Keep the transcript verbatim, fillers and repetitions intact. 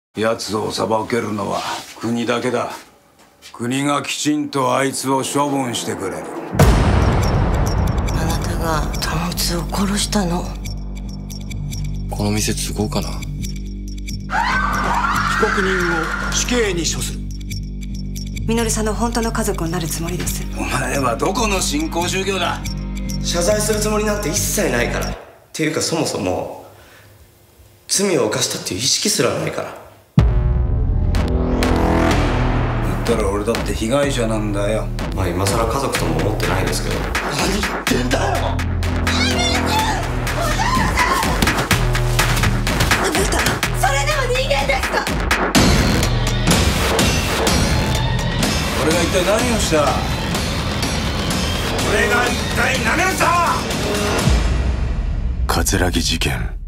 奴を裁けるのは国だけだ。国がきちんとあいつを処分してくれる。 あなたが保つを殺したの。 この店継ごうかな。 被告人を死刑に処する。 稔さんの本当の家族になるつもりです。 お前はどこの新興宗教だ。 謝罪するつもりなんて一切ないから。っていうかそもそも罪を犯したっていう意識すらないから。 言ったら俺だって被害者なんだよ。 まあ今さら家族とも思ってないですけど。 何言ってんだよ。 あなたそれでも人間ですか。 俺が一体何をした。 俺が一体何をした。 葛城事件。